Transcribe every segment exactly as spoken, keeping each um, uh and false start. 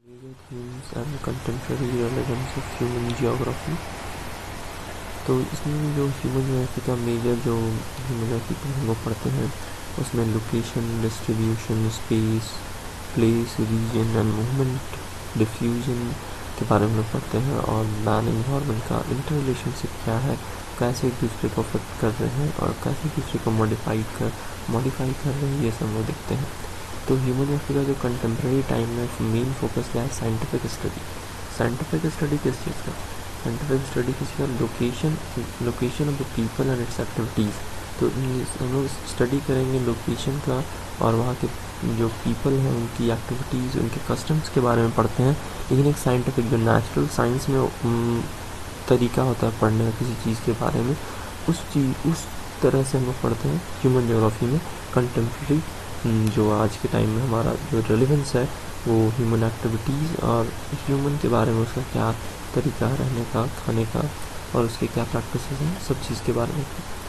Major themes and contemporary relevance of human geography। तो इसमें जो ह्यूमन ज्योग्राफी का मेजर जो ह्यूमन ज्योग्राफी पर हम लोग पढ़ते हैं उसमें location, distribution, space, place, region and movement, diffusion के बारे में लोग पढ़ते हैं और मैन इन्वायरमेंट का इंटर रिलेशनशिप क्या है, कैसे एक दूसरे को अफेक्ट कर रहे हैं और कैसे एक दूसरे को मॉडिफाई कर मॉडिफाई कर रहे हैं, ये सब लोग देखते हैं। तो ह्यूमन ज्योग्राफी का जो कंटेम्प्रेरी टाइम में मेन फोकस क्या है, साइंटिफिक स्टडी। साइंटिफिक स्टडी किस चीज़ का? साइंटिफिक स्टडी किसी का location location of the people and its activities. तो हम लोग स्टडी करेंगे लोकेशन का और वहाँ के जो पीपल हैं उनकी एक्टिविटीज़, उनके कस्टम्स के बारे में पढ़ते हैं। लेकिन एक साइंटिफिक जो नेचुरल साइंस में तरीका होता है पढ़ने का किसी चीज़ के बारे में, उस चीज़ उस तरह से हम लोग पढ़ते हैं ह्यूमन ज्योग्राफी में। कंटेम्प्रेरी जो आज के टाइम में हमारा जो रेलेवेंस है वो ह्यूमन एक्टिविटीज़ और ह्यूमन के बारे में, उसका क्या तरीका है रहने का, खाने का और उसके क्या प्रैक्टिस हैं, सब चीज़ के बारे में।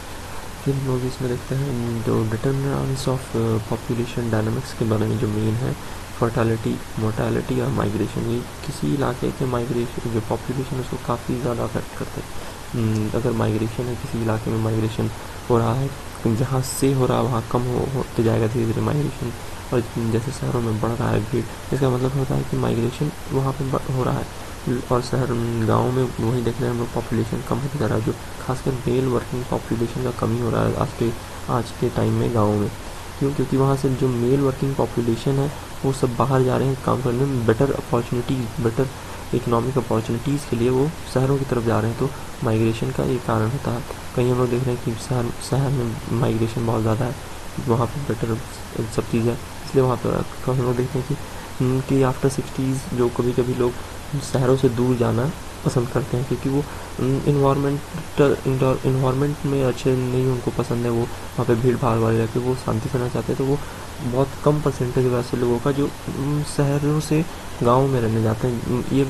फिर हम लोग इसमें देखते हैं जो डिटरमिनेंट्स ऑफ पॉपुलेशन डायनामिक्स के बारे में जो मेन है, फर्टिलिटी, मोर्टेलिटी और माइग्रेशन। ये किसी इलाके के माइग्रेशन जो पॉपुलेशन उसको काफ़ी ज़्यादा अफेक्ट करते हैं। अगर माइग्रेशन है, किसी इलाके में माइग्रेशन हो रहा है, जहाँ से हो रहा है वहाँ कम हो होते जाएगा धीरे धीरे माइग्रेशन, और जैसे शहरों में बढ़ रहा है भीड़, इसका मतलब होता है कि माइग्रेशन वहाँ पे हो रहा है। और शहर गांव में वही देख रहे हैं हम लोग, पॉपुलेशन कम होता जा रहा है, जो खासकर मेल वर्किंग पॉपुलेशन का कमी हो रहा है आज के आज के टाइम में गाँव में। क्यों? क्योंकि वहाँ से जो मेल वर्किंग पॉपुलेशन है वो सब बाहर जा रहे हैं काम करने में, better opportunities better economic opportunities के लिए वो शहरों की तरफ जा रहे हैं। तो माइग्रेशन का ये कारण होता है। कहीं हम लोग देख रहे हैं कि शहर शहर में माइग्रेशन बहुत ज़्यादा है, वहाँ पर बेटर सब चीज़ है, इसलिए वहाँ पर हम लोग देखते हैं कि कि आफ्टर सिक्सटीज़ जो कभी कभी लोग शहरों से दूर जाना पसंद करते हैं, क्योंकि वो इन्वायरमेंटल इन्वायरमेंट में अच्छे नहीं उनको पसंद है, वो वहाँ पे भीड़ भाड़ वाले रहते, वो शांति करना चाहते हैं। तो वो बहुत कम परसेंटेज वैसे लोगों का जो शहरों से गाँव में रहने जाते हैं, ये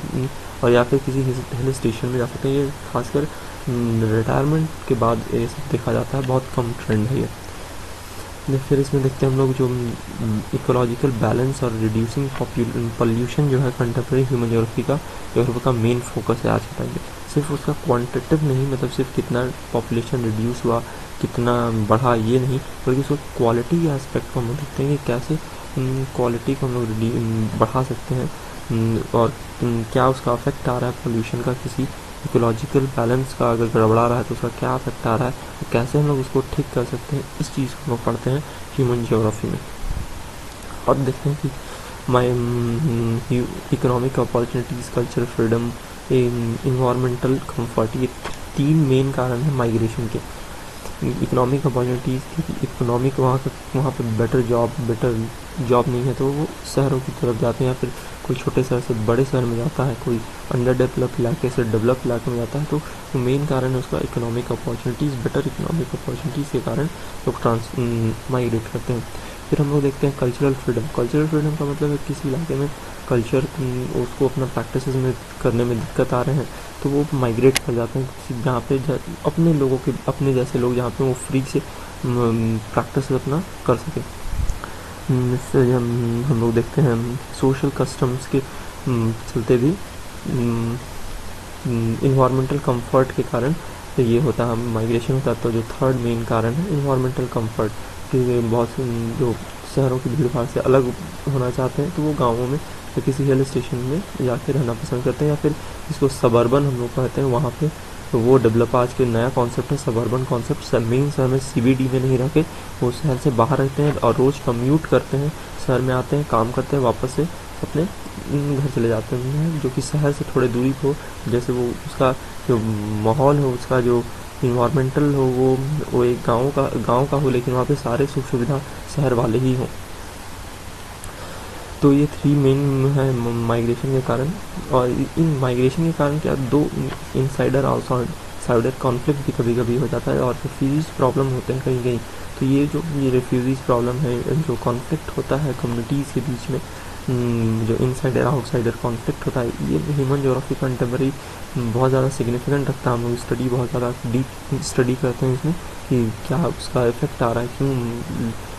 और या फिर किसी हिल स्टेशन में जा सकते हैं। ये खासकर रिटायरमेंट के बाद ये सब देखा जाता है, बहुत कम ट्रेंड है ये। फिर इसमें देखते हैं हम लोग जो इकोलॉजिकल बैलेंस और रिड्यूसिंग पॉल्यूशन जो है कंटेम्प्रेरी ह्यूमन ज्योग्राफी का ज्योग्राफी का मेन फोकस है आज के टाइम में। सिर्फ उसका क्वांटिटेटिव नहीं, मतलब सिर्फ कितना पॉपुलेशन रिड्यूस हुआ, कितना बढ़ा, ये नहीं, बल्कि उसका क्वालिटी के एस्पेक्ट को हम लोग देखते हैं कि कैसे क्वालिटी को हम लोग बढ़ा सकते हैं और क्या उसका अफेक्ट आ रहा है पॉल्यूशन का, किसी इकोलॉजिकल बैलेंस का अगर गड़बड़ा रहा है तो उसका क्या इफेक्ट आ रहा है, तो कैसे हम लोग उसको ठीक कर सकते हैं। इस चीज़ को हम लोग पढ़ते हैं ह्यूमन ज्योग्राफी में। और देखते हैं कि my economic opportunities, culture freedom, environmental comfort, ये तीन मेन कारण हैं माइग्रेशन के। इकोनॉमिक अपॉर्चुनिटीज़, क्योंकि इकोनॉमिक वहाँ का वहाँ पे बेटर जॉब बेटर जॉब नहीं है तो वो शहरों की तरफ जाते हैं, या फिर कोई छोटे शहर से बड़े शहर में जाता है, कोई अंडर डेवलप इलाके से डेवलप इलाके में जाता है। तो मेन कारण है उसका economic opportunities, better economic opportunities के कारण लोग ट्रांस माइग्रेट करते हैं। फिर हम लोग देखते हैं कल्चरल फ्रीडम। कल्चरल फ्रीडम का मतलब है किसी इलाके में कल्चर उसको अपना प्रैक्टिस में करने में दिक्कत आ रहे हैं तो वो माइग्रेट कर जाते हैं जहाँ पे अपने लोगों के अपने जैसे लोग जहाँ पे वो फ्री से प्रैक्टिस अपना कर सकें। इससे हम हम लोग देखते हैं सोशल कस्टम्स के चलते भी इन्वायरमेंटल कंफर्ट के कारण ये होता है, माइग्रेशन होता है। तो जो थर्ड मेन कारण है इन्वायरमेंटल कंफर्ट, कि बहुत से जो शहरों की भीड़ भाड़ से अलग होना चाहते हैं तो वो गाँवों में या किसी हिल स्टेशन में जाके रहना पसंद करते हैं, या फिर इसको सबर्बन हम लोग कहते हैं वहाँ पे। तो वो डेवलप आज के नया कॉन्सेप्ट है सबर्बन कॉन्सेप्ट। मेन शहर में सीबीडी में नहीं रह के वो शहर से बाहर रहते हैं और रोज़ कम्यूट करते हैं, शहर में आते हैं, काम करते हैं, वापस से अपने घर चले जाते हैं, जो कि शहर से थोड़े दूरी हो, जैसे वो उसका जो माहौल हो, उसका जो इन्वायरमेंटल हो, वो वो एक गाँव का गाँव का हो, लेकिन वहाँ पे सारे सुख सुविधा शहर वाले ही हों। तो ये थ्री मेन है माइग्रेशन के कारण। और इन माइग्रेशन के कारण क्या दो इनसाइडर आउटसाइडर कॉन्फ्लिक्ट भी कभी कभी हो जाता है और रिफ्यूजीज प्रॉब्लम होते हैं कहीं कहीं। तो ये जो ये रिफ्यूजीज प्रॉब्लम है, जो कॉन्फ्लिक्ट होता है कम्युनिटीज़ के बीच में, जो इनसाइडर आउटसाइडर कॉन्फ्लिक्ट होता है, ये ह्यूमन ज्योग्राफी कंटेम्प्रेरी बहुत ज़्यादा सिग्निफिकेंट रखता है। हम लोग स्टडी बहुत ज़्यादा डीप स्टडी करते हैं इसमें कि क्या उसका इफेक्ट आ रहा है, क्यों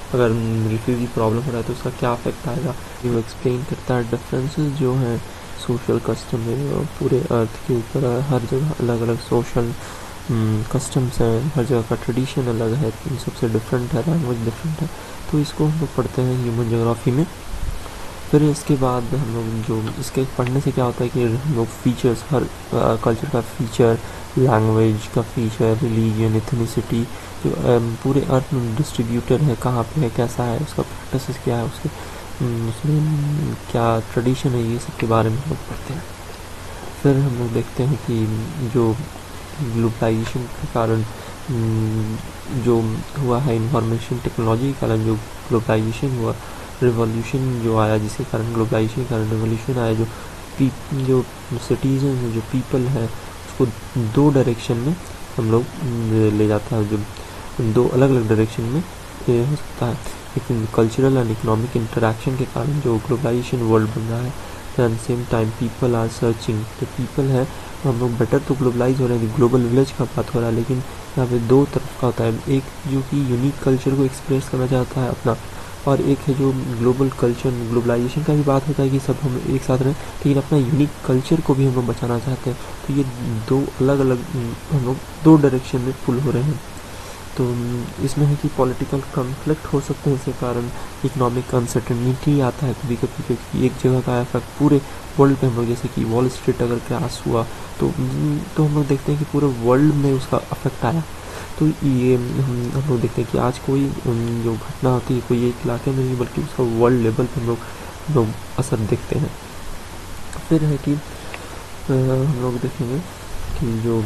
अगर रिफ्यूजी प्रॉब्लम हो रहा है तो उसका क्या इफेक्ट आएगा। वो एक्सप्लेन करता है डिफरेंसेस जो हैं सोशल कस्टम में पूरे अर्थ के ऊपर, हर जगह अलग अलग सोशल कस्टम्स हैं, हर जगह का ट्रेडिशन अलग है, इन सबसे डिफरेंट है, लैंग्वेज डिफरेंट है। तो इसको हम लोग पढ़ते हैं ह्यूमन ज्योग्राफी में। फिर इसके बाद हम लोग जो इसके पढ़ने से क्या होता है कि हम लोग फीचर्स, हर कल्चर का फीचर, लैंग्वेज का फीचर, रिलीजन, इथनिसिटी, जो पूरे अर्थ में डिस्ट्रीब्यूटर है, कहाँ पे है, कैसा है, उसका प्रैक्टिस क्या है, उसके उसमें क्या ट्रेडिशन है, ये सब के बारे में हम लोग पढ़ते हैं। फिर हम लोग देखते हैं कि जो ग्लोबलाइजेशन के कारण जो हुआ है, इंफॉर्मेशन टेक्नोलॉजी के कारण जो ग्लोबलाइजेशन हुआ, रिवॉल्यूशन जो आया, जिसके कारण ग्लोबलाइजेशन के कारण रिवॉल्यूशन आया, जो पी जो सिटीजन है, जो पीपल है, उसको दो डायरेक्शन में हम लोग ले जाता है, जो दो अलग अलग डायरेक्शन में ये हो सकता है। लेकिन कल्चरल एंड इकोनॉमिक इंटरेक्शन के कारण जो ग्लोबलाइजेशन वर्ल्ड बन रहा है, at the same time people are searching, जो पीपल है हम लोग बेटर तो ग्लोबलाइज हो रहे हैं, ग्लोबल विलेज का बात हो रहा है, लेकिन यहाँ पे दो तरफ का होता है, एक जो कि यूनिक कल्चर को एक्सप्रेस करना चाहता है अपना, और एक है जो ग्लोबल कल्चर। ग्लोबलाइजेशन का भी बात होता है कि सब हम एक साथ रहें, लेकिन अपना यूनिक कल्चर को भी हम लोग बचाना चाहते हैं। तो ये दो अलग अलग हम लोग दो डायरेक्शन में पुल हो रहे हैं। तो इसमें है कि पॉलिटिकल कॉन्फ्लिक्ट हो सकते हैं, इसके कारण इकोनॉमिक अनसर्टेनिटी आता है कभी कभी, क्योंकि एक जगह का इफेक्ट पूरे वर्ल्ड पे हम लोग, जैसे कि वॉल स्ट्रीट अगर क्रैश हुआ तो तो हम लोग देखते हैं कि पूरे वर्ल्ड में उसका इफेक्ट आया। तो ये हम हम लोग देखते हैं कि आज कोई जो घटना होती है कोई एक इलाके में नहीं, बल्कि उसका वर्ल्ड लेवल पर हम लोग हम लोग असर देखते हैं। फिर है कि हम लोग देखेंगे कि जो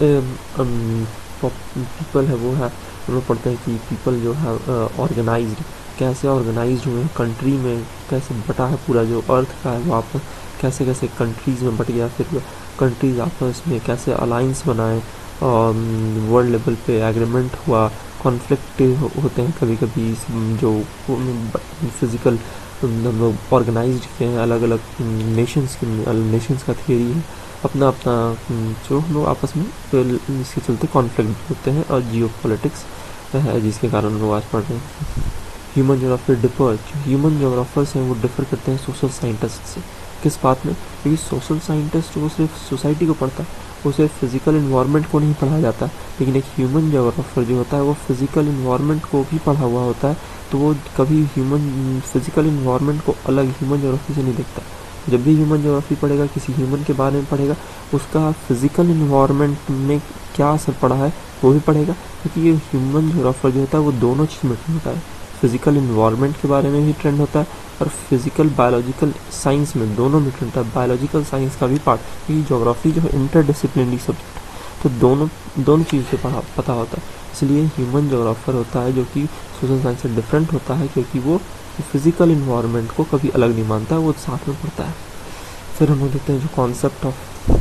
पीपल है वो है, हम लोग पढ़ते हैं कि पीपल जो है ऑर्गेनाइज्ड, कैसे ऑर्गेनाइज्ड हुए कंट्री में, कैसे बटा है पूरा जो अर्थ का है वो आपस कैसे कैसे कंट्रीज़ में बट गया, फिर कंट्रीज़ आपस में कैसे अलाइंस बनाए, वर्ल्ड लेवल पे एग्रीमेंट हुआ, कॉन्फ्लिक्ट हो, होते हैं कभी कभी, जो फिज़िकल हम लोग ऑर्गेनाइज्ड के हैं, अलग अलग नेशंस के नेशंस का थियरी है, अपना अपना जो हम लोग आपस में इसके चलते कॉन्फ्लिक्ट होते हैं, और जियो पॉलिटिक्स है जिसके कारण हम लोग आज पढ़ रहे हैं। ह्यूमन जोग्राफर डिफर, जो ह्यूमन जोग्राफर्स हैं वो डिफर करते हैं सोशल साइंटिस्ट से। किस बात में? क्योंकि सोशल साइंटिस्ट वो सिर्फ सोसाइटी को पढ़ता है, वो सिर्फ फिजिकल इन्वायरमेंट को नहीं पढ़ा जाता, लेकिन एक ह्यूमन जोग्राफर जो होता है वो फिजिकल इन्वायरमेंट को भी पढ़ा हुआ होता है, तो वो कभी ह्यूमन फिजिकल इन्वायरमेंट को अलग ह्यूमन जोग्राफी से नहीं देखता। जब भी ह्यूमन जोग्राफी पढ़ेगा, किसी ह्यूमन के बारे में पढ़ेगा, उसका फिजिकल इन्वायरमेंट में क्या असर पड़ा है वो भी पढ़ेगा, क्योंकि ये ह्यूमन जोग्राफर जो होता है वो दोनों चीज़ में ट्रेंड होता है, फिजिकल इन्वायरमेंट के बारे में भी ट्रेंड होता है और फिजिकल बायोलॉजिकल साइंस में दोनों में ट्रेंड होता है, बायोलॉजिकल साइंस का भी पार्ट, क्योंकि जोग्राफी जो है इंटरडिसिप्लिनरी सब्जेक्ट, तो दोनों दोनों चीज़ से पढ़ा पता होता है। इसलिए ह्यूमन जोग्राफर होता है जो कि सोशल साइंस से डिफरेंट होता है, क्योंकि वो फिजिकल इन्वायरमेंट को कभी अलग नहीं मानता है, वो साथ में पढ़ता है। फिर हम लोग देखते हैं जो कॉन्सेप्ट ऑफ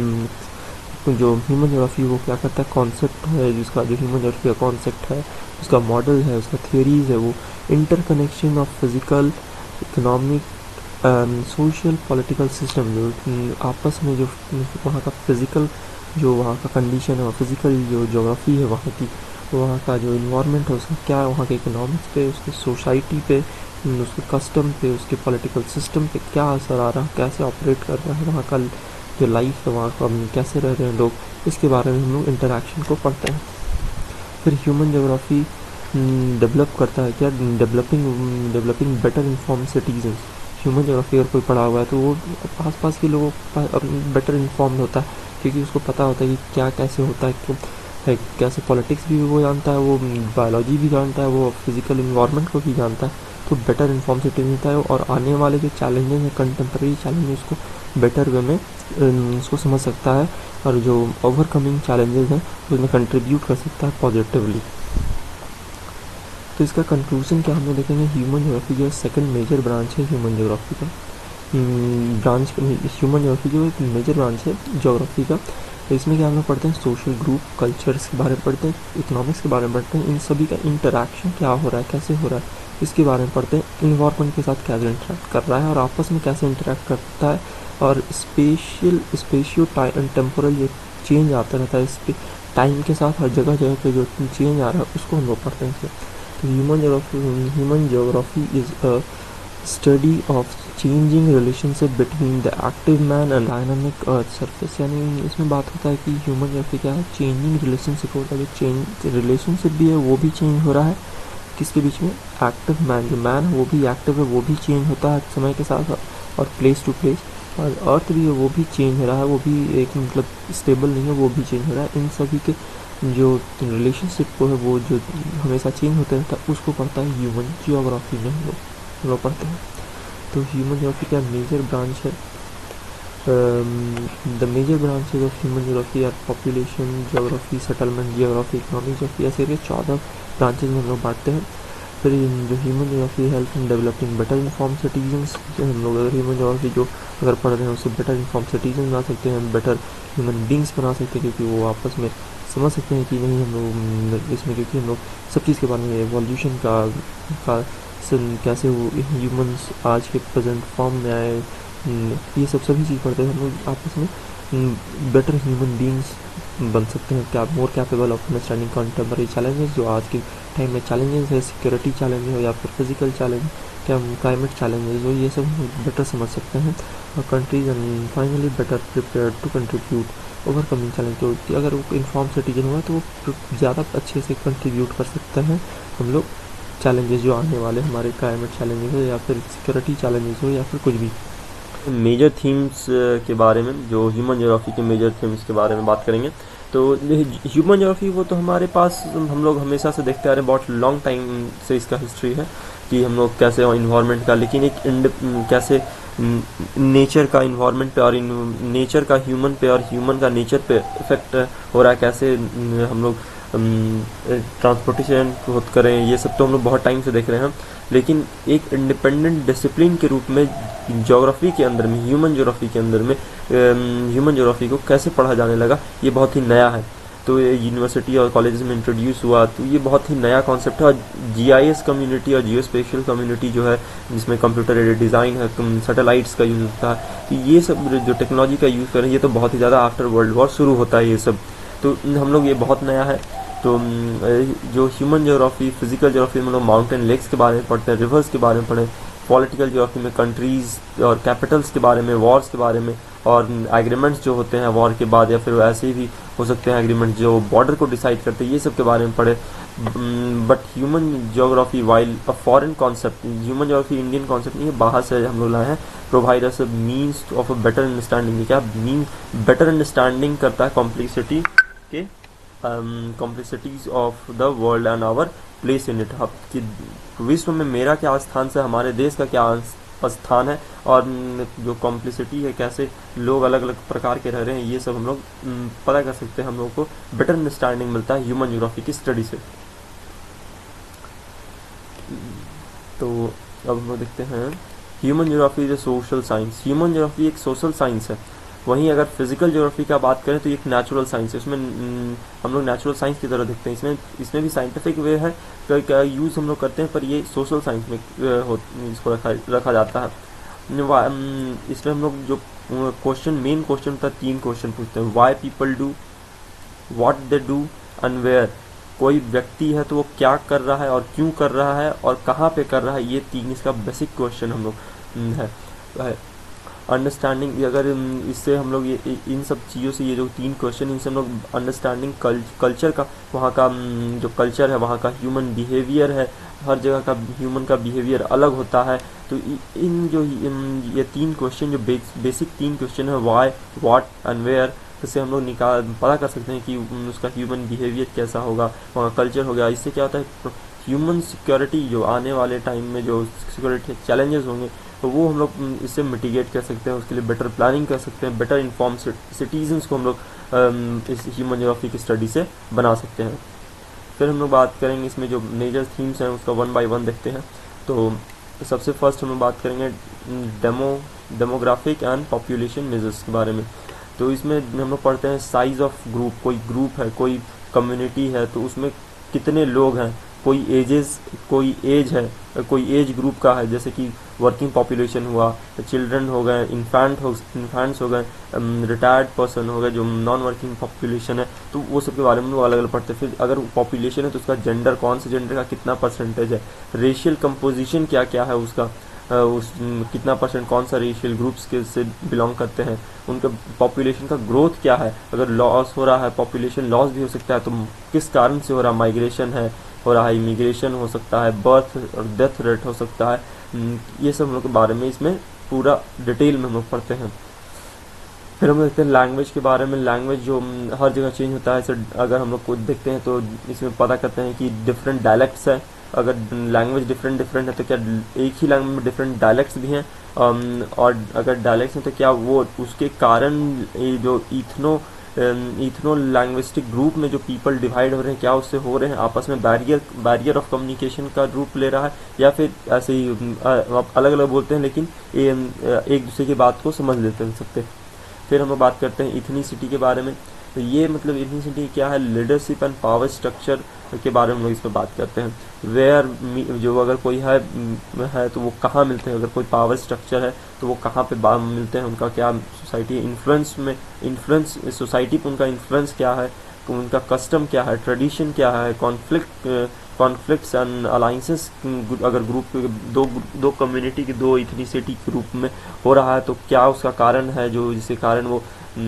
जो ह्यूमन जोग्राफी वो क्या करता है, कॉन्सेप्ट है जिसका, जो ह्यूमन जोग्राफी का कॉन्सेप्ट है, उसका मॉडल है, उसका थियरीज है, वो interconnection of physical, economic, social, political system, जो आपस में जो वहाँ का फिजिकल जो वहाँ का कंडीशन है, फिजिकल जो जोग्राफी है वहाँ की, वहाँ का जो इन्वायरमेंट है उसका क्या, वहाँ के इकोनॉमिक्स पे, उसकी सोसाइटी पे, उसके कस्टम पे, उसके पॉलिटिकल सिस्टम पे क्या असर आ रहा है, कैसे ऑपरेट कर रहा है, वहाँ का जो लाइफ है, वहाँ का कैसे रह रहे हैं लोग, इसके बारे में हम लोग इंटरेक्शन को पढ़ते हैं। फिर ह्यूमन जोग्राफी डेवलप करता है क्या, developing developing better inform citizen. Human geography अगर कोई पढ़ा हुआ है तो वो आस पास के लोगों बेटर इन्फॉर्म्ड होता है, क्योंकि उसको पता होता है कि क्या कैसे होता है, क्यों है, कैसे पॉलिटिक्स भी वो जानता है, वो बायोलॉजी भी जानता है, वो फिजिकल इन्वायरमेंट को भी जानता है, तो बेटर इन्फॉर्म सिटीजन होता है, और आने वाले जो चैलेंजेस हैं, कंटेम्प्रेरी चैलेंजेस, उसको बेटर वे में उसको समझ सकता है, और जो ओवरकमिंग चैलेंजेस हैं उसमें कंट्रीब्यूट कर सकता है पॉजिटिवली। तो इसका कंक्लूजन क्या हम लोग देखेंगे, ह्यूमन जोग्राफी जो है सेकंड मेजर ब्रांच है ह्यूमन जोग्राफी का, ब्रांच ह्यूमन जोग्राफी जो एक मेजर ब्रांच है जोग्राफी का। तो इसमें क्या हम लोग पढ़ते हैं, सोशल ग्रुप, कल्चर्स के बारे में पढ़ते हैं, इकोनॉमिक्स के बारे में पढ़ते हैं, इन सभी का इंटरेक्शन क्या हो रहा है, कैसे हो रहा है, इसके बारे में पढ़ते हैं, इन्वायरमेंट के साथ कैसे इंटरेक्ट कर रहा है और आपस में कैसे इंटरेक्ट करता है, और स्पेशियल स्पेशियो टाइम टेम्पोरल जो चेंज आता रहता है, इस टाइम के साथ हर जगह जगह पे जो चेंज आ रहा है उसको हम लोग पढ़ते हैं। तो human geography human geography is a study of changing relationship between the active man and dynamic earth surface. यानी इसमें बात होता है कि ह्यूमन ज्योग्राफी क्या है, चेंजिंग रिलेशनशिप होता है, जो चेंज रिलेशनशिप भी है वो भी चेंज हो रहा है किसके बीच में, एक्टिव मैन, जो मैन है वो भी एक्टिव है, वो भी चेंज होता है समय के साथ, और प्लेस टू प्लेस, और अर्थ भी है वो भी चेंज हो रहा है, वो भी एक मतलब स्टेबल नहीं है, वो भी चेंज हो रहा है। इन सभी के जो रिलेशनशिप को है वो जो हमेशा चेंज होता रहता है उसको पढ़ता है ह्यूमन जियोग्राफी में हम लोग लोग पढ़ते हैं। तो ह्यूमन जियोग्राफी का मेजर ब्रांच है, the major branches of human geography are population geography, settlement geography, economic geography, ऐसे करके चौदह ब्रांचेज में हम लोग बांटते हैं। फिर जो human geography help in developing better inform citizens, हम लोग अगर ह्यूमन जियोग्राफी जो अगर पढ़ रहे हैं उससे बेटर इन्फॉर्म सिटीजन बना सकते हैं, बेटर ह्यूमन बींग्स बना सकते हैं, क्योंकि वो आपस में समझ सकते हैं कि नहीं हम लोग इसमें, क्योंकि हम लोग सब चीज़ के बारे में एवोल्यूशन का का कैसे वो ह्यूमंस आज के प्रेजेंट फॉर्म में आए, ये सब सभी चीज़ पढ़ते हैं हम लोग आपस में बेटर ह्यूमन बींग्स बन सकते हैं, क्या more capable of understanding contemporary challenges, जो आज के टाइम में चैलेंजेस है, सिक्योरिटी चैलेंज हो या फिर फिजिकल चैलेंज, क्या क्लाइमेट चैलेंजेस हो, ये सब हम बेटर समझ सकते हैं। और countries and finally better prepare to contribute overcoming challenge, तो अगर वो इन्फॉर्म सिटीजन हुआ तो वो ज़्यादा अच्छे से कंट्रीब्यूट कर सकते हैं हम लोग चैलेंजेस जो आने वाले हमारे, क्लाइमेट चैलेंजेस हो या फिर सिक्योरिटी चैलेंजेस हो या फिर कुछ भी। मेजर थीम्स के बारे में, जो ह्यूमन जियोग्राफी के मेजर थीम्स के बारे में बात करेंगे, तो ह्यूमन जियोग्राफी वो तो हमारे पास हम लोग हमेशा से देखते आ रहे हैं, बहुत लॉन्ग टाइम से इसका हिस्ट्री है कि हम लोग कैसे इन्वायरमेंट का, लेकिन एक कैसे नेचर का इन्वायरमेंट पे और नेचर का ह्यूमन पे और ह्यूमन का नेचर पे इफेक्ट हो रहा है, कैसे हम लोग ट्रांसपोर्टेशन खुद करें, ये सब तो हम लोग बहुत टाइम से देख रहे हैं। लेकिन एक इंडिपेंडेंट डिसिप्लिन के रूप में ज्योग्राफी के अंदर में, ह्यूमन ज्योग्राफी के अंदर में ह्यूमन ज्योग्राफी को कैसे पढ़ा जाने लगा, ये बहुत ही नया है। तो ये यूनिवर्सिटी और कॉलेजेस में इंट्रोड्यूस हुआ, तो ये बहुत ही नया कॉन्सेप्ट है। और जीआईएस कम्युनिटी और जियो स्पेशल कम्युनिटी जो है, जिसमें कंप्यूटर एडेड डिज़ाइन है, सैटेलाइट्स का यूज़ होता है, तो ये सब जो टेक्नोलॉजी का यूज़ करें, ये तो बहुत ही ज़्यादा आफ्टर वर्ल्ड वॉर शुरू होता है ये सब, तो हम लोग ये बहुत नया है। तो जो ह्यूमन ज्योग्राफी, फिजिकल ज्योग्राफी में लोग माउंटेन लेक्स के बारे में पढ़ते हैं, रिवर्स के बारे में पढ़े, पॉलिटिकल ज्योग्राफी में कंट्रीज़ और कैपिटल्स के बारे में, वॉर्स के बारे में, और एग्रीमेंट्स जो होते हैं वॉर के बाद, या फिर ऐसे भी हो सकते हैं एग्रीमेंट जो बॉर्डर को डिसाइड करते हैं, ये सब के बारे में पढ़े। But human geography while a foreign concept, human geography Indian concept नहीं है, बाहर से हम लोग लाए हैं, provide us means of a better understanding. क्या मीन बेटर अंडरस्टैंडिंग करता है कॉम्प्लेक्सिटी के complexities of the world and our place in it, कि विश्व में मेरा क्या स्थान से हमारे देश का क्या स्थान है, और जो कॉम्प्लेक्सिटी है, कैसे लोग अलग अलग प्रकार के रह रहे हैं, ये सब हम लोग पता कर सकते हैं, हम लोग को बेटर अंडरस्टैंडिंग मिलता है ह्यूमन ज्योग्राफी की स्टडी से। तो अब हम लोग देखते हैं human geography is a social science. Human geography एक सोशल साइंस है। वहीं अगर फिजिकल ज्योग्राफी का बात करें तो ये एक नेचुरल साइंस है, इसमें हम लोग नेचुरल साइंस की तरह देखते हैं, इसमें इसमें भी साइंटिफिक वे है का यूज़ हम लोग करते हैं, पर ये सोशल साइंस में हो इसको रखा रखा जाता है। इसमें हम लोग जो क्वेश्चन, मेन क्वेश्चन था, तीन क्वेश्चन पूछते हैं, why people do, what they do and where. कोई व्यक्ति है तो वो क्या कर रहा है और क्यों कर रहा है और कहाँ पे कर रहा है, ये तीन इसका बेसिक क्वेश्चन हम लोग है, है। अंडरस्टैंडिंग, अगर इससे हम लोग ये इन सब चीज़ों से, ये जो तीन क्वेश्चन, इनसे हम लोग अंडरस्टैंडिंग कल, कल्चर का, वहाँ का जो कल्चर है, वहाँ का ह्यूमन बिहेवियर है, हर जगह का ह्यूमन का बिहेवियर अलग होता है। तो इन जो ये तीन क्वेश्चन, जो बेसिक तीन क्वेश्चन है, वाई, व्हाट एंड वेयर, इससे हम लोग निकाल पता कर सकते हैं कि उसका ह्यूमन बिहेवियर कैसा होगा, वहाँ कल्चर हो गया। इससे क्या होता है, ह्यूमन सिक्योरिटी, जो आने वाले टाइम में जो सिक्योरिटी चैलेंजेस होंगे, तो वो हम लोग इससे मिटिगेट कर सकते हैं, उसके लिए बेटर प्लानिंग कर सकते हैं, बेटर इन्फॉर्म सिटीजन्स को हम लोग इस ह्यूमन ज्योग्राफी की स्टडी से बना सकते हैं। फिर हम लोग बात करेंगे इसमें जो मेजर थीम्स हैं उसका वन बाय वन देखते हैं। तो सबसे फर्स्ट हम लोग बात करेंगे demo demographic and population measures के बारे में। तो इसमें हम लोग पढ़ते हैं साइज़ ऑफ ग्रुप, कोई ग्रुप है, कोई कम्युनिटी है, तो उसमें कितने लोग हैं, कोई एजेस कोई एज है, कोई एज ग्रुप का है, जैसे कि वर्किंग पॉपुलेशन हुआ, चिल्ड्रन हो गए, इन्फेंट हो इन्फेंट्स हो गए, रिटायर्ड पर्सन हो गए जो नॉन वर्किंग पॉपुलेशन है, तो वो सब के बारे में वो अलग अलग पढ़ते हैं। फिर अगर पॉपुलेशन है तो उसका जेंडर, कौन से जेंडर का कितना परसेंटेज है, रेशियल कंपोजिशन क्या क्या है उसका, उस कितना परसेंट कौन सा रेशियल ग्रुप्स के से बिलोंग करते हैं, उनका पॉपुलेशन का ग्रोथ क्या है, अगर लॉस हो रहा है पॉपुलेशन लॉस भी हो सकता है तो किस कारण से हो रहा है, माइग्रेशन है हो रहा है, इमिग्रेशन हो सकता है, बर्थ और डेथ रेट हो सकता है, ये सब हम लोग के बारे में इसमें पूरा डिटेल में हम लोग पढ़ते हैं। फिर हम देखते हैं लैंग्वेज के बारे में। लैंग्वेज जो हर जगह चेंज होता है, सर अगर हम लोग को देखते हैं तो इसमें पता करते हैं कि डिफरेंट डायलेक्ट्स है, अगर लैंग्वेज डिफरेंट डिफरेंट है तो क्या एक ही लैंग्वेज में डिफरेंट डायलेक्ट्स भी हैं, और अगर डायलेक्ट्स हैं तो क्या वो उसके कारण जो इथनो इथनो लैंग्विस्टिक ग्रुप में जो पीपल डिवाइड हो रहे हैं क्या उससे हो रहे हैं आपस में बैरियर बैरियर ऑफ कम्युनिकेशन का रूप ले रहा है, या फिर ऐसे ही अलग अलग बोलते हैं लेकिन एक दूसरे की बात को समझ लेते हैं सकते। फिर हम बात करते हैं इथनिसिटी के बारे में। तो ये मतलब इथनिसिटी क्या है, लीडरशिप एंड पावर स्ट्रक्चर के बारे में हम लोग इस पर बात करते हैं। वेयर जो अगर कोई है है तो वो कहाँ मिलते हैं, अगर कोई पावर स्ट्रक्चर है तो वो कहाँ पे मिलते हैं, उनका क्या सोसाइटी इन्फ्लुएंस में इन्फ्लुएंस सोसाइटी पर उनका इन्फ्लुएंस क्या है, उनका कस्टम क्या है, ट्रेडिशन क्या है, कॉन्फ्लिक्ट कॉन्फ्लिक्ट्स एंड अलाइंसेस अगर ग्रुप दो दो कम्युनिटी के दो इथनिसिटी के रूप में हो रहा है तो क्या उसका कारण है जो जिसके कारण वो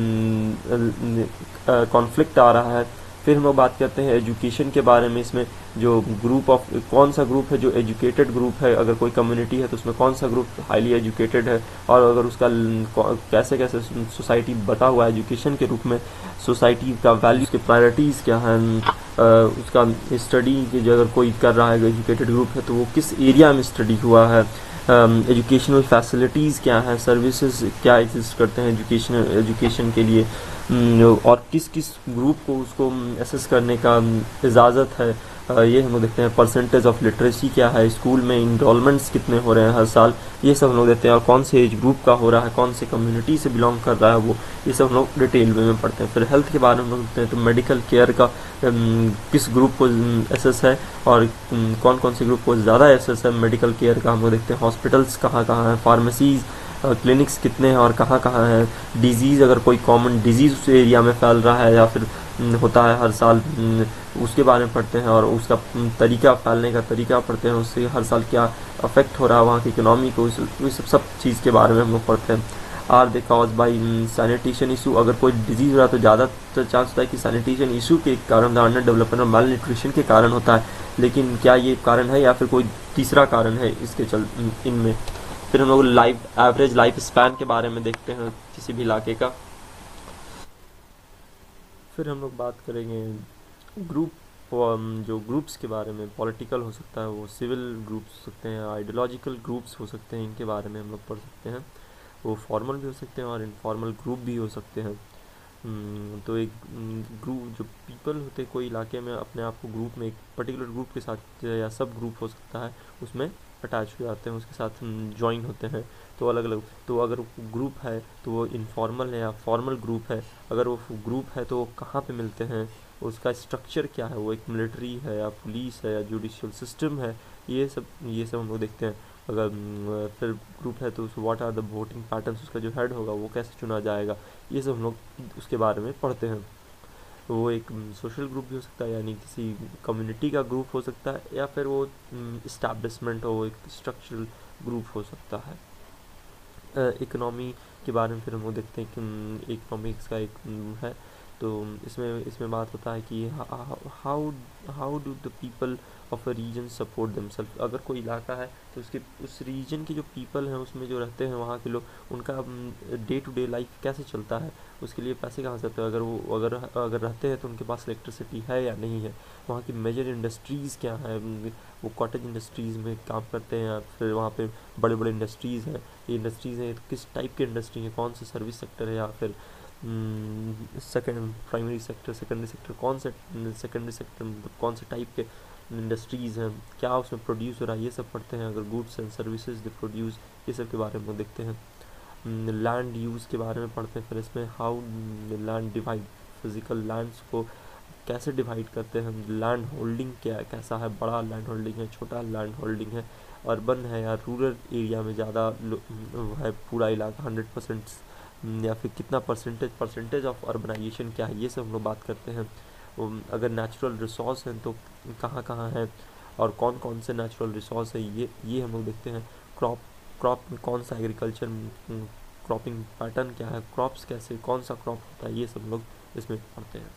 कॉन्फ्लिक्ट आ रहा है। फिर हम लोग बात करते हैं एजुकेशन के बारे में। इसमें जो ग्रुप ऑफ कौन सा ग्रुप है जो एजुकेटेड ग्रुप है, अगर कोई कम्युनिटी है तो उसमें कौन सा ग्रुप हाईली एजुकेटेड है, और अगर उसका कैसे कैसे सोसाइटी बटा हुआ है एजुकेशन के रूप में, सोसाइटी का वैल्यूज के प्रायोरिटीज़ क्या है, उसका स्टडी जो अगर कोई कर रहा है एजुकेटेड ग्रुप है तो वो किस एरिया में स्टडी हुआ है, एजुकेशनल फैसिलिटीज़ क्या हैं, सर्विसेज क्या एग्जिस्ट करते हैं एजुकेशन एजुकेशन के लिए, और किस किस ग्रुप को उसको एसेस करने का इजाज़त है, ये हम लोग देखते हैं। परसेंटेज ऑफ लिटरेसी क्या है, स्कूल में इनरोलमेंट्स कितने हो रहे हैं हर साल, ये सब हम लोग देखते हैं, और कौन से एज ग्रुप का हो रहा है, कौन से कम्युनिटी से बिलोंग कर रहा है वो, ये सब हम लोग डिटेल में पढ़ते हैं। फिर हेल्थ के बारे में हम लोग देखते हैं तो मेडिकल केयर का किस ग्रुप को एसेस है और कौन कौन से ग्रुप को ज़्यादा एसेस है मेडिकल केयर का, हम लोग देखते हैं। हॉस्पिटल्स कहाँ कहाँ हैं, फार्मेसीज़ क्लिनिक्स कितने हैं और कहाँ कहाँ हैं, डिजीज़ अगर कोई कॉमन डिजीज़ उस एरिया में फैल रहा है या फिर होता है हर साल उसके बारे में पढ़ते हैं, और उसका तरीका फैलने का तरीका पढ़ते हैं, उससे हर साल क्या अफेक्ट हो रहा है वहाँ की इकोनॉमी को, इस सब सब चीज़ के बारे में हम लोग पढ़ते हैं। Are they caused by sanitation issue, अगर कोई डिजीज़ हो रहा है तो ज़्यादा चांस होता है कि सैनिटेशन इशू के कारण, अंडर डेवलपमेंट और माल न्यूट्रिशन के कारण होता है, लेकिन क्या ये कारण है या फिर कोई तीसरा कारण है इसके चल इनमें। फिर हम लोग लाइफ एवरेज लाइफ स्पैन के बारे में देखते हैं किसी भी इलाके का। फिर हम लोग बात करेंगे ग्रुप जो ग्रुप्स के बारे में, पॉलिटिकल हो सकता है वो, सिविल ग्रुप्स हो सकते हैं, आइडियोलॉजिकल ग्रुप्स हो सकते हैं, इनके बारे में हम लोग पढ़ सकते हैं। वो फॉर्मल भी हो सकते हैं और इनफॉर्मल ग्रुप भी हो सकते हैं। तो एक ग्रुप जो पीपल होते हैं कोई इलाके में अपने आप को ग्रुप में एक पर्टिकुलर ग्रुप के साथ या सब ग्रुप हो सकता है उसमें अटैच हो जाते हैं, उसके साथ ज्वाइन होते हैं, तो अलग अलग। तो अगर ग्रुप है तो वो इनफॉर्मल है या फॉर्मल ग्रुप है, अगर वो ग्रुप है तो वो कहाँ पे मिलते हैं, उसका स्ट्रक्चर क्या है, वो एक मिलिट्री है या पुलिस है या जुडिशियल सिस्टम है, ये सब ये सब हम लोग देखते हैं। अगर फिर ग्रुप है तो what are the voting patterns, उसका जो हेड होगा वो कैसे चुना जाएगा, ये सब हम लोग उसके बारे में पढ़ते हैं। वो एक सोशल ग्रुप भी हो सकता है, यानी किसी कम्युनिटी का ग्रुप हो सकता है, या फिर वो इस्टेब्लिशमेंट हो, एक स्ट्रक्चरल ग्रुप हो सकता है। इकोनॉमी के बारे में फिर हम लोग देखते हैं कि इकोनॉमिक्स का एक है, तो इसमें इसमें बात होता है कि how how do the people of a region support themselves, अगर कोई इलाका है तो उसके उस रीजन के जो पीपल हैं उसमें जो रहते हैं वहाँ के लोग, उनका डे टू डे लाइफ कैसे चलता है, उसके लिए पैसे कहाँ से आते हैं, अगर वो अगर अगर रहते हैं तो उनके पास इलेक्ट्रिसिटी है या नहीं है, वहाँ की मेजर इंडस्ट्रीज़ क्या है, वो कॉटेज इंडस्ट्रीज़ में काम करते हैं या फिर वहाँ पे बड़े बड़े इंडस्ट्रीज़ हैं, ये इंडस्ट्रीज़ हैं तो किस टाइप की इंडस्ट्री है, कौन सा सर्विस सेक्टर है या फिर second primary sector, secondary sector, कौन से सेकेंडरी सेक्टर मतलब कौन से टाइप के इंडस्ट्रीज़ हैं, क्या उसमें प्रोड्यूस हो रहा है, ये सब पढ़ते हैं। अगर goods and services they produce, ये सब के बारे में देखते हैं। लैंड यूज़ के बारे में पढ़ते हैं, फिर इसमें how land divide, physical lands को कैसे डिवाइड करते हैं हम, लैंड होल्डिंग क्या कैसा है, बड़ा लैंड होल्डिंग है, छोटा लैंड होल्डिंग है, अर्बन है या रूरल एरिया में ज़्यादा है पूरा इलाका हंड्रेड परसेंट या फिर कितना परसेंटेज परसेंटेज ऑफ अर्बनाइजेशन क्या है, ये सब हम लोग बात करते हैं। अगर नेचुरल रिसोर्स हैं तो कहाँ कहाँ है और कौन कौन से नेचुरल रिसोर्स है, ये ये हम लोग देखते हैं। क्रॉप क्रॉप में कौन सा एग्रीकल्चर क्रॉपिंग पैटर्न क्या है, क्रॉप्स कैसे, कौन सा क्रॉप होता है, ये सब लोग इसमें पढ़ते हैं।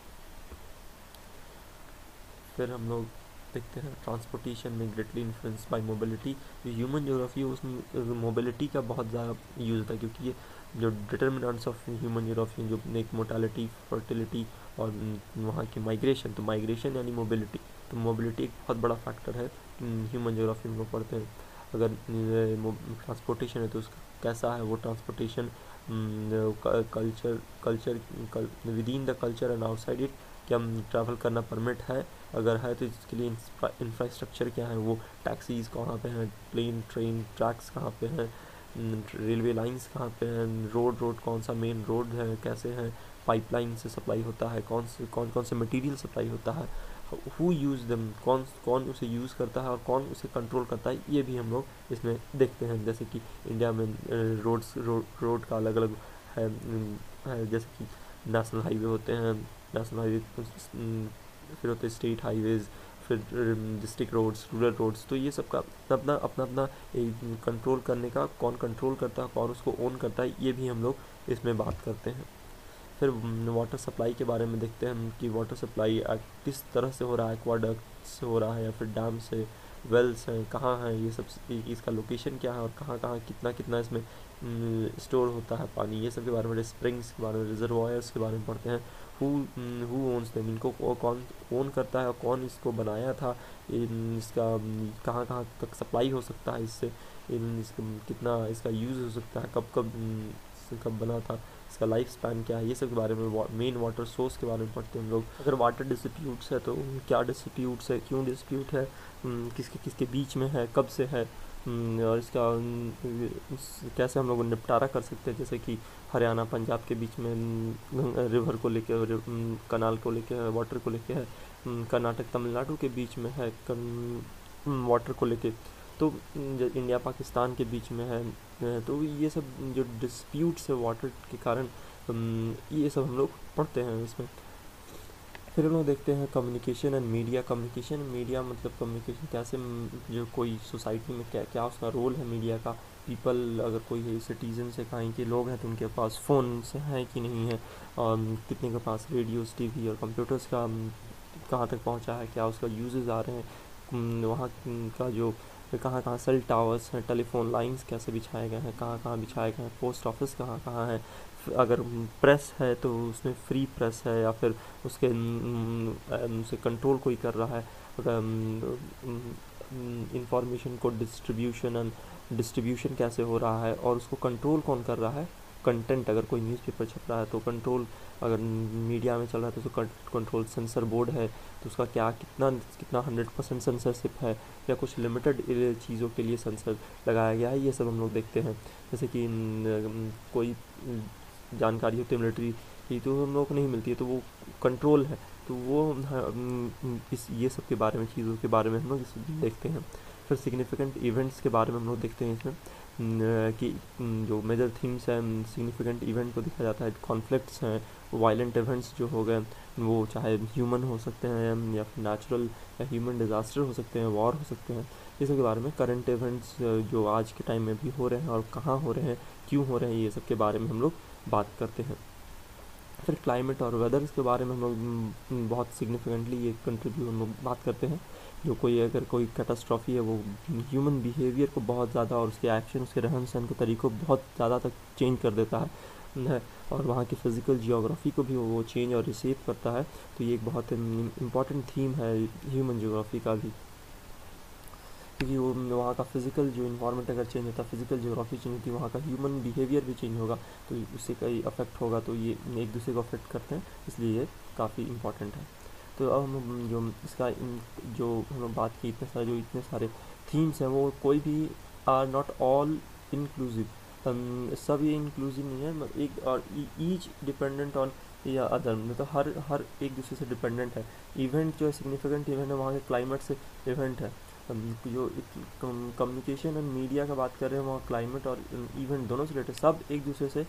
फिर हम लोग देखते हैं ट्रांसपोर्टेशन में ग्रेटली इन्फ्लुएंस बाय मोबिलिटी। जो ह्यूमन ज्योग्राफी है उसमें मोबिलिटी का बहुत ज़्यादा यूज़ होता है, क्योंकि ये जो डिटर्मिनेंट्स ऑफ ह्यूमन ज्योग्राफी जो एक मोर्टेलिटी, फर्टिलिटी और वहाँ की माइग्रेशन, तो माइग्रेशन यानी मोबिलिटी, तो मोबिलिटी एक बहुत बड़ा फैक्टर है ह्यूमन ज्योग्राफी में लोग पढ़ते हैं। अगर ट्रांसपोर्टेशन है तो उसका कैसा है वो transportation, culture culture within the culture and outside it, क्या ट्रैवल करना परमिट है, अगर है तो इसके लिए इंफ्रास्ट्रक्चर क्या है, वो टैक्सीज़ कहाँ पे हैं, प्लेन ट्रेन ट्रैक्स कहाँ पे हैं, रेलवे लाइंस कहाँ पे हैं, रोड रोड कौन सा मेन रोड है, कैसे हैं, पाइपलाइन से सप्लाई होता है, कौन से कौन कौन से मटेरियल सप्लाई होता है, हु यूज़ दम, कौन कौन उसे यूज़ करता है और कौन उसे कंट्रोल करता है, ये भी हम लोग इसमें देखते हैं। जैसे कि इंडिया में रोड्स रोड रोड का अलग अलग है, है जैसे कि नेशनल हाईवे होते हैं, नेशनल हाईवे फिर होते हैं स्टेट हाईवेज़, फिर डिस्ट्रिक्ट रोड्स, रूरल रोड्स, तो ये सब का अपना अपना अपना कंट्रोल करने का, कौन कंट्रोल करता है, कौन उसको ओन करता है, ये भी हम लोग इसमें बात करते हैं। फिर वाटर सप्लाई के बारे में देखते हैं हम कि वाटर सप्लाई किस तरह से हो रहा है, एक्वाडक्ट से हो रहा है या फिर डैम से, वेल्स हैं कहाँ हैं, ये सब इसका लोकेशन क्या है और कहाँ कहाँ कितना कितना इसमें स्टोर होता है पानी, ये सब के बारे में, स्प्रिंग्स के बारे में, रिजर्वायर्स के बारे में पढ़ते हैं। हु हु ओन्स देम, इनको कौन ओन करता है और कौन इसको बनाया था, इन इसका कहाँ कहाँ तक सप्लाई हो सकता है इससे, इन इसका कितना इसका यूज़ हो सकता है, कब कब कब बना था, इसका लाइफ स्पैन क्या है, ये सब के बारे में, मेन वाटर सोर्स के बारे में पढ़ते हैं हम लोग। अगर वाटर डिस्प्यूट्स है तो क्या डिस्प्यूट्स है, क्यों डिस्प्यूट है, किसके किसके बीच में है, कब से है, और इसका कैसे हम लोग निपटारा कर सकते हैं। जैसे कि हरियाणा पंजाब के बीच में रिवर को लेके, कनाल को लेके, वाटर को लेके है, कर्नाटक तमिलनाडु के बीच में है वाटर को लेके, तो इंडिया पाकिस्तान के बीच में है, तो ये सब जो डिस्प्यूट्स है वाटर के कारण, ये सब हम लोग पढ़ते हैं इसमें। फिर हम लोग देखते हैं communication and media. Communication media मतलब कम्युनिकेशन कैसे, जो कोई सोसाइटी में क्या क्या उसका रोल है मीडिया का, पीपल अगर कोई सिटीजन से कहीं के लोग हैं तो उनके पास फ़ोन से हैं कि नहीं है, और कितने के पास रेडियोस, टीवी और कंप्यूटर्स का कहाँ तक पहुँचा है, क्या उसका यूजेस आ रहे हैं, वहाँ का जो कहाँ कहाँ सेल टावर्स हैं, टेलीफोन लाइंस कैसे बिछाए गए हैं, कहाँ कहाँ बिछाए गए हैं, पोस्ट ऑफिस कहाँ कहाँ है, अगर प्रेस है तो उसमें फ्री प्रेस है या फिर उसके उसे कंट्रोल कोई कर रहा है, इंफॉर्मेशन को डिस्ट्रीब्यूशन एंड डिस्ट्रीब्यूशन कैसे हो रहा है और उसको कंट्रोल कौन कर रहा है, कंटेंट अगर कोई न्यूज़पेपर छप रहा है तो कंट्रोल, अगर मीडिया में चल रहा है तो उसको कंट्रोल, सेंसर बोर्ड है तो उसका क्या कितना कितना हंड्रेड परसेंट सेंसरशिप है या कुछ लिमिटेड चीज़ों के लिए सेंसर लगाया गया है, ये सब हम लोग देखते हैं। जैसे कि कोई जानकारी होती है मिलिट्री की तो हम लोग को नहीं मिलती है तो वो कंट्रोल है, तो वो इस ये सब के बारे में, चीज़ों के बारे में हम लोग देखते हैं। फिर सिग्निफिकेंट इवेंट्स के बारे में हम लोग देखते हैं इसमें कि जो मेजर थीम्स हैं, सिग्निफिकेंट इवेंट को देखा जाता है, कॉन्फ्लिक्ट्स हैं, वायलेंट इवेंट्स जो हो गए, वो चाहे ह्यूमन हो सकते हैं या फिर नेचुरल या ह्यूमन डिज़ास्टर हो सकते हैं, वॉर हो सकते हैं, ये सब के बारे में, करंट इवेंट्स जो आज के टाइम में भी हो रहे हैं और कहाँ हो रहे हैं, क्यों हो रहे हैं, ये सब के बारे में हम लोग बात करते हैं। फिर क्लाइमेट और वेदर्स के बारे में हम लोग बहुत सिग्निफिकेंटली ये कंट्रीब्यूट हम लोग बात करते हैं। जो कोई अगर कोई कैटास्ट्रॉफी है वो ह्यूमन बिहेवियर को बहुत ज़्यादा और उसके एक्शन, उसके रहन सहन के तरीक़ों को बहुत ज़्यादा तक चेंज कर देता है और वहाँ की फ़िज़िकल जियोग्राफी को भी वो चेंज और रिसेप करता है, तो ये एक बहुत इम्पॉर्टेंट थीम है ह्यूमन जियोग्राफी का भी, क्योंकि वो वहाँ का फिज़िकल जो इन्वायरमेंट अगर चेंज होता है, फिज़िकल जियोग्राफी चेंज होती है, वहाँ का ह्यूमन बिहेवियर भी चेंज होगा तो उससे कई अफेक्ट होगा, तो ये एक दूसरे को अफेक्ट करते हैं, इसलिए ये काफ़ी इम्पॉर्टेंट है। तो अब हम जो इसका जो हम लोग बात की, इतने सारे जो इतने सारे थीम्स हैं वो कोई भी आर नॉट ऑल इंक्लूसिव, सब ये इंक्लूसिव नहीं है, एक और ईच डिपेंडेंट ऑन या अदर, मतलब हर हर एक दूसरे से डिपेंडेंट है। इवेंट जो है सिग्निफिकेंट इवेंट है वहाँ के क्लाइमेट से इवेंट है। जो कम्युनिकेशन एंड मीडिया का बात कर रहे हैं वहाँ क्लाइमेट और इवेंट दोनों से रिलेटेड, सब एक दूसरे से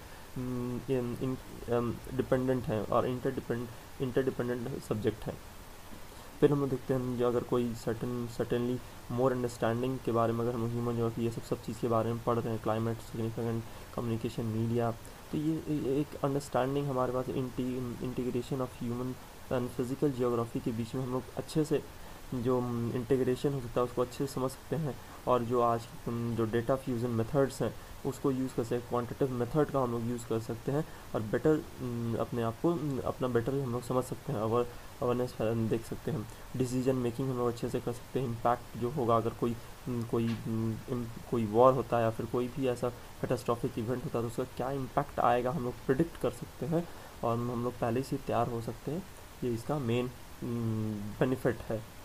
डिपेंडेंट हैं और इंटरडिपेंड इंटरडिपेंडेंट सब्जेक्ट हैं। फिर हम लोग देखते हैं जो अगर कोई सर्टन सर्टेनली मोर अंडरस्टैंडिंग के बारे में अगर हम ह्यूमन जो ये सब सब चीज़ के बारे में पढ़ रहे हैं, क्लाइमेट, सिग्निफिकेंट, कम्युनिकेशन, मीडिया, तो ये एक अंडरस्टैंडिंग हमारे पास integration of human and physical geography के बीच में हम लोग अच्छे से जो इंटीग्रेशन हो सकता है उसको अच्छे से समझ सकते हैं। और जो आज जो डेटा फ्यूज़न मेथड्स हैं उसको यूज़ कर सकते हैं, क्वांटिटेटिव मेथड का हम लोग यूज़ कर सकते हैं और बेटर अपने आप को अपना बेटर हम लोग समझ सकते हैं, अवर अवेयरनेस देख सकते हैं, डिसीजन मेकिंग हम लोग अच्छे से कर सकते हैं। इम्पैक्ट जो होगा अगर कोई कोई कोई वॉर होता है या फिर कोई भी ऐसा कैटास्ट्रॉफिक इवेंट होता है तो उसका क्या इम्पैक्ट आएगा हम लोग प्रिडिक्ट कर सकते हैं और हम लोग पहले से तैयार हो सकते हैं। ये इसका मेन बेनिफिट है।